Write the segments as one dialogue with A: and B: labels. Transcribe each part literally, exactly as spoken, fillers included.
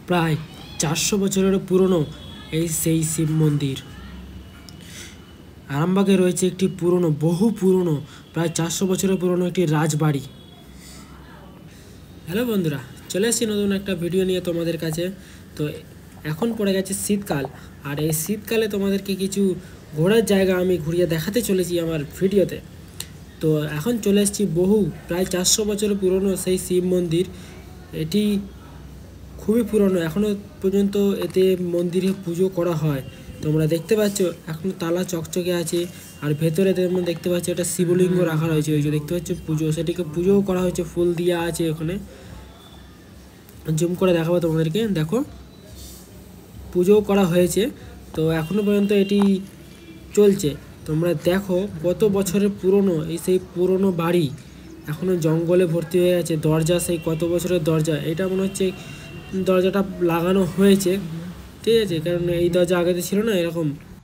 A: প্রায় চারশো বছরের পুরনো এই সেই শিব মন্দির। আরামবাগে রয়েছে একটি পুরনো বহু পুরনো প্রায় চারশো বছরের পুরনো একটি রাজবাড়ি। হ্যালো বন্ধুরা, চলে এসেছি নতুন একটা ভিডিও নিয়ে তোমাদের কাছে। তো এখন পড়ে গেছে শীতকাল, আর এই শীতকালে তোমাদেরকে কিছু ঘোরার জায়গা আমি ঘুরিয়ে দেখাতে চলেছি আমার ভিডিওতে। তো এখন চলে এসেছি বহু প্রায় চারশো বছরের পুরনো সেই শিব মন্দির। এটি খুবই পুরনো, এখনও পর্যন্ত এতে মন্দিরে পুজো করা হয়। তোমরা দেখতে পাচ্ছ এখন তালা চকচকে আছে, আর ভেতরে তেমন দেখতে পাচ্ছ একটা শিবলিঙ্গ রাখা রয়েছে। ওই যে দেখতে পাচ্ছ পুজো, সেটিকে পুজোও করা হয়েছে, ফুল দিয়া আছে। ওখানে জুম করে দেখাবো তোমাদেরকে, দেখো পুজোও করা হয়েছে। তো এখনও পর্যন্ত এটি চলছে। তোমরা দেখো কত বছরের পুরনো এই সেই পুরনো বাড়ি, এখনও জঙ্গলে ভর্তি হয়ে আছে। দরজা সেই কত বছরের দরজা, এটা মনে হচ্ছে দরজাটা লাগানো হয়েছে, ঠিক আছে, কারণ এই দরজা আগেতে ছিল না এরকম।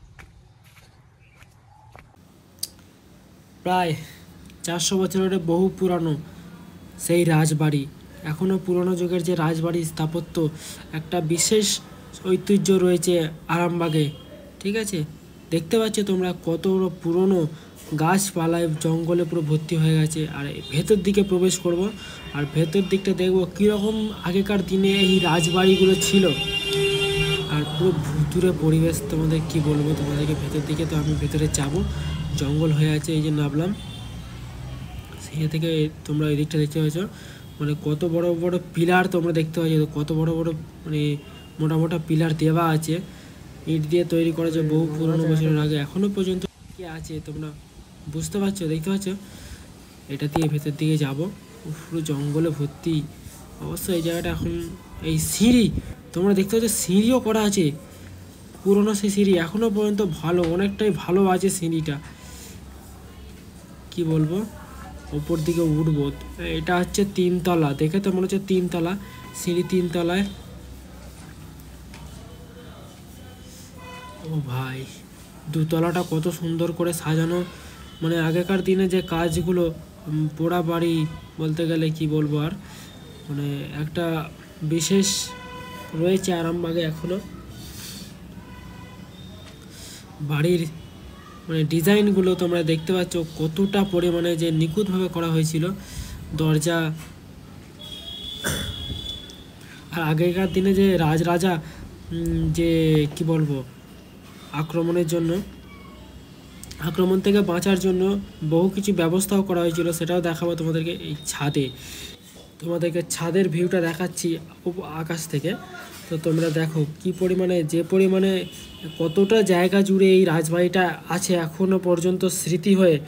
A: প্রায় চারশো বছরের বহু পুরানো সেই রাজবাড়ি, এখনও পুরনো যুগের যে রাজবাড়ি স্থাপত্য, একটা বিশেষ ঐতিহ্য রয়েছে আরামবাগে, ঠিক আছে। দেখতে পাচ্ছ তোমরা কত পুরনো গাছপালায় জঙ্গলে পুরো ভর্তি হয়ে গেছে। আর ভেতর দিকে প্রবেশ করব, আর ভেতর দিকটা দেখব কীরকম আগেকার দিনে এই রাজবাড়িগুলো ছিল। আর পুরো ভুতুরে পরিবেশ, তোমাদের কি বলবো, তোমাদেরকে ভেতর দিকে তো আমি ভেতরে যাব, জঙ্গল হয়ে আছে। এই যে নামলাম সেই থেকে, তোমরা এই দিকটা দেখতে পাচ্ছ, মানে কত বড় বড় পিলার তোমরা দেখতে পাচ্ছ, কত বড় বড় মানে মোটা মোটা পিলার দেওয়া আছে, ইট দিয়ে তৈরি করা যায় বহু পুরনো বছরের আগে, এখনও পর্যন্ত কি আছে তোমরা বুঝতে পারছো, দেখতে পাচ্ছ। এটা দিয়ে ভেতর দিকে যাব, পুরো জঙ্গলে ভর্তি। অবশ্য এই জায়গাটা এখন এই সিঁড়ি তোমরা দেখতে পাচ্ছ, সিঁড়িও করা আছে, পুরনো সেই সিঁড়ি এখনও পর্যন্ত ভালো, অনেকটাই ভালো আছে সিঁড়িটা, কি বলবো। ওপর দিকে উঠবো, এটা হচ্ছে তিনতলা, দেখে তো মনে হচ্ছে তিনতলা সিঁড়ি, তিনতলায়। ও ভাই, দুতলাটা কত সুন্দর করে সাজানো, মানে আগেকার দিনে যে কাজগুলো, পোড়া বাড়ি বলতে গেলে কি বলবো আর, মানে একটা বিশেষ রয়েছে আরামবাগে এখনও। বাড়ির মানে ডিজাইনগুলো তোমরা দেখতে পাচ্ছ কতটা পরিমাণে যে নিখুঁতভাবে করা হয়েছিল দরজা। আর আগেকার দিনে যে রাজরাজা যে কি বলবো আক্রমণের জন্য, আক্রমণ থেকে বাঁচার জন্য বহু কিছু ব্যবস্থাও করা হয়েছিল, সেটাও দেখাবো তোমাদেরকে এই ছাদে। তোমাদেরকে ছাদের ভিউটা দেখাচ্ছি আকাশ থেকে। তো তোমরা দেখো কি পরিমাণে, যে পরিমাণে কতটা জায়গা জুড়ে এই রাজবাড়িটা আছে এখনো পর্যন্ত স্মৃতি হয়ে,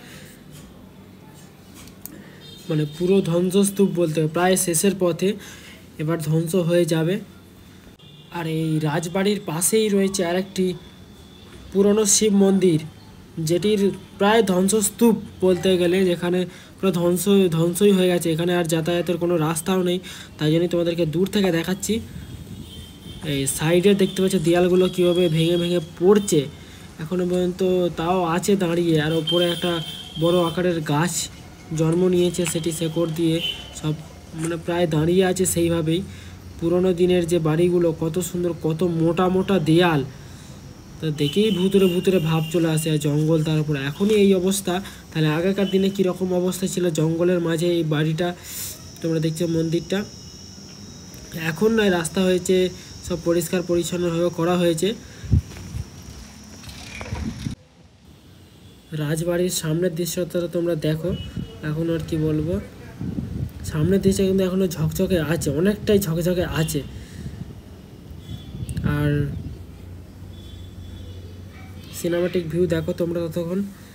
A: মানে পুরো ধ্বংসস্তূপ বলতে প্রায় শেষের পথে, এবার ধ্বংস হয়ে যাবে। আর এই রাজবাড়ির পাশেই রয়েছে আরেকটি পুরনো শিব মন্দির, যেটির প্রায় ধ্বংসস্তূপ বলতে গেলে, যেখানে পুরো ধ্বংস ধ্বংসই হয়ে গেছে, এখানে আর যাতায়াতের কোনো রাস্তাও নেই। তাই জন্যই তোমাদেরকে দূর থেকে দেখাচ্ছি। এই সাইডে দেখতে পাচ্ছ দেয়ালগুলো কীভাবে ভেঙে ভেঙে পড়ছে এখনও পর্যন্ত, তাও আছে দাঁড়িয়ে। আর ওপরে একটা বড় আকারের গাছ জন্ম নিয়েছে, সেটি শেকড় দিয়ে সব মানে প্রায় দাঁড়িয়ে আছে সেইভাবেই। পুরনো দিনের যে বাড়িগুলো কত সুন্দর, কত মোটা মোটা দেয়াল, তা দেখেই ভুতুরে ভুতুরে ভাব চলে আসে। আর জঙ্গল, তার উপরে এখনই এই অবস্থা, তাহলে আগেকার দিনে কীরকম অবস্থা ছিল জঙ্গলের মাঝে এই বাড়িটা। তোমরা দেখছো মন্দিরটা এখন নয়, রাস্তা হয়েছে, সব পরিষ্কার পরিচ্ছন্নভাবে করা হয়েছে। রাজবাড়ির সামনের দৃশ্যটা তোমরা দেখো, এখন আর কি বলবো, সামনের দৃশ্য কিন্তু এখনও ঝকঝকে আছে, অনেকটাই ঝকঝকে আছে। আর সিনেমাটিক ভিউ দেখো তোমরা ততক্ষণ।